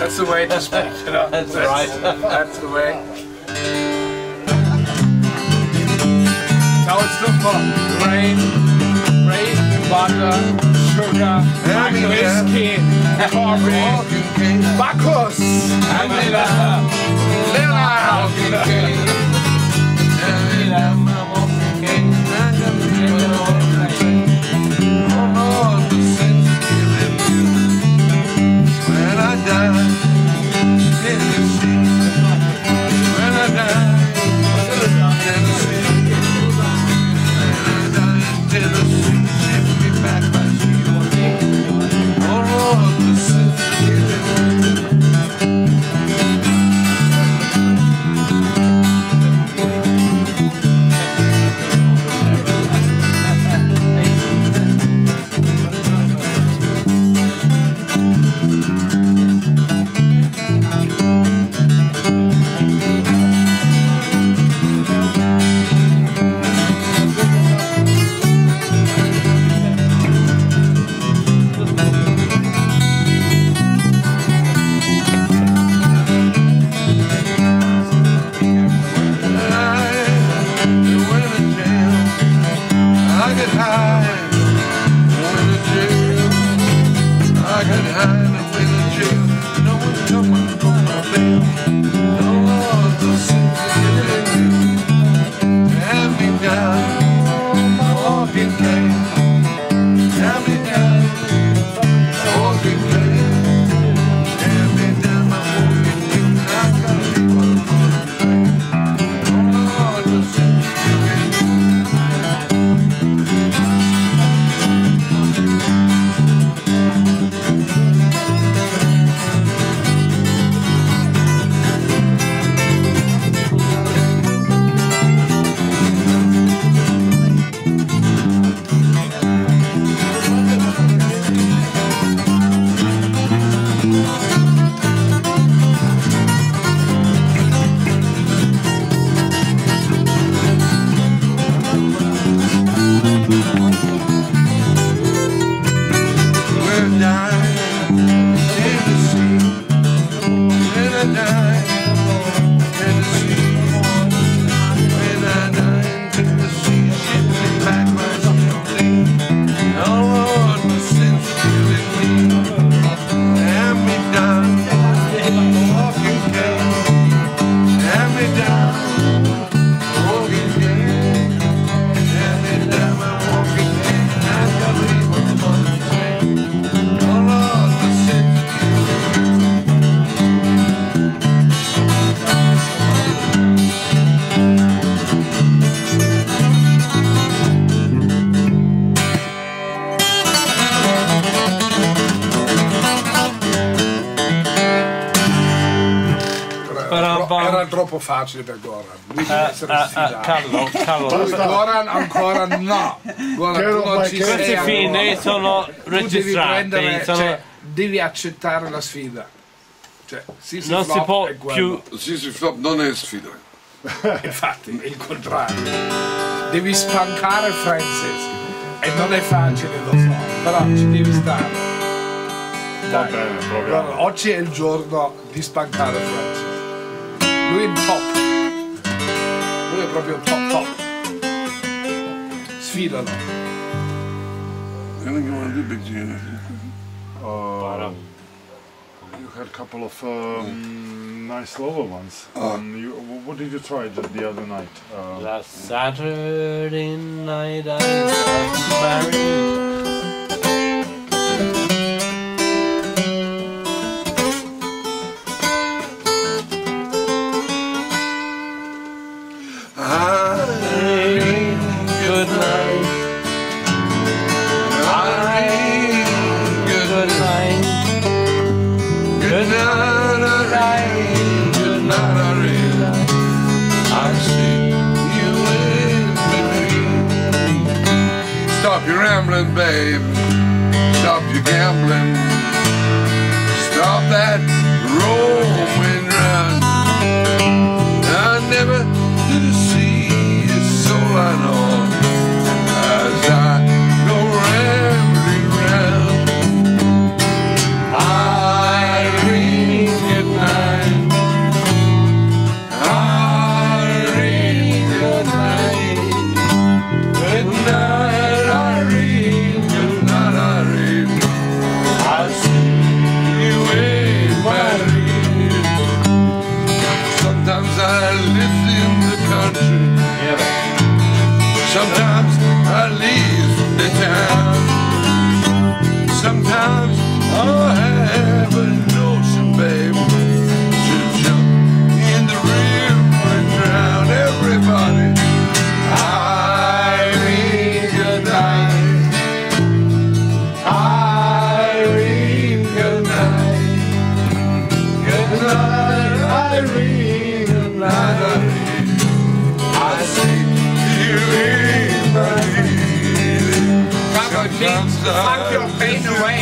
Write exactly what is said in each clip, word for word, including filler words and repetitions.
That's the way to speak, you know. That's right. That's the way. Now it's the fun. Rain, rain, butter, sugar, whiskey, coffee, Bacchus, and Lila. Lila. Era troppo facile per Goran, lui deve essere uh, sfidato. uh, Carlo, Carlo. Goran ancora no. Goran, tu non ci sei questi fini sono registrati, devi, prendere, sono... cioè, devi accettare la sfida. Cioè, Sissy non Flop si può è più... Sissy Flop non è sfida. Infatti, è il contrario. Devi spancare Francis. E non è facile, lo so, però ci devi stare. Dai, bene, guarda, oggi è il giorno di spancare Francis. Lui è in top. Lui è proprio top top. Sfidalo. I think you want to do big G. Uh, you had a couple of um, nice lower ones. Uh. Um, you, what did you try just the other night? Uh, Last Saturday night I got married. Good night. Irene, good night. Good night, Irene. Good night, Irene. I see you in between. Stop your rambling, babe. Stop your gambling. Stop that roaming run. I never did see a soul I know. As I go rambling round, Irene, outside. Fuck your pain away.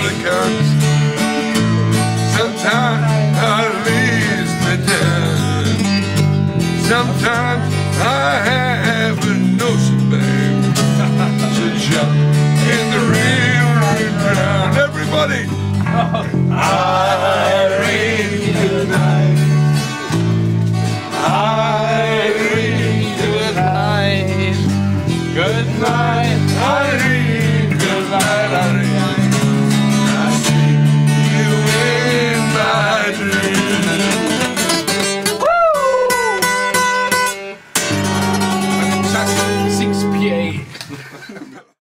Sometimes I leaves me down. Sometimes I have a notion, babe, to jump in the river and drown. Everybody.